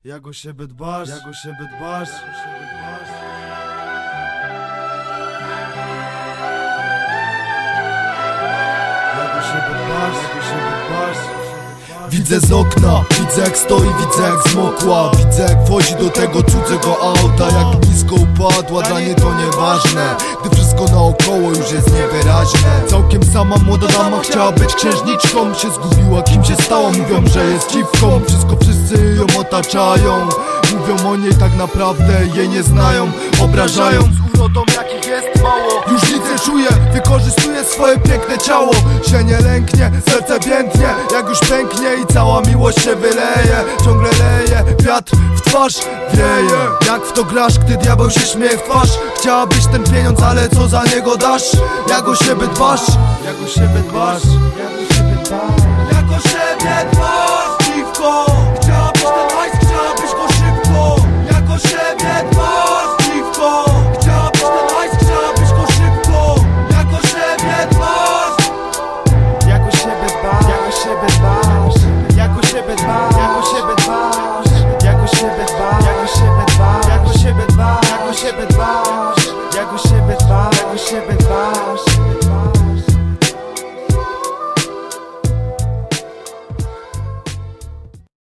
Jak o siebie dbasz, jak o siebie dbasz, jak o siebie dbasz, jak o siebie dbasz. Widzę z okna, widzę jak stoi, widzę jak zmokła. Widzę jak wchodzi do tego cudzego auta. Jak nisko upadła, dla niej to nieważne, gdy wszystko naokoło już jest niewyraźne. Całkiem sama młoda dama chciała być księżniczką. Się zgubiła, kim się stała, mówią, że jest dziwką. Wszystko wszyscy ją otaczają, mówią o niej, tak naprawdę jej nie znają. Obrażają z urodą, jakich jest mało. Już widzę, czuję, wykorzystuje swoje piękne ciało. Się nie lęknie, serce więdnie, jak już pęknie i cała miłość się wyleje. Ciągle leje, wiatr w twarz wieje. Jak w to grasz, gdy diabeł się śmieje w twarz? Chciałabyś ten pieniądz, ale co za niego dasz? Jak o siebie dbasz? Jak o siebie dbasz? Jak o siebie dbasz? Jak o siebie dbasz?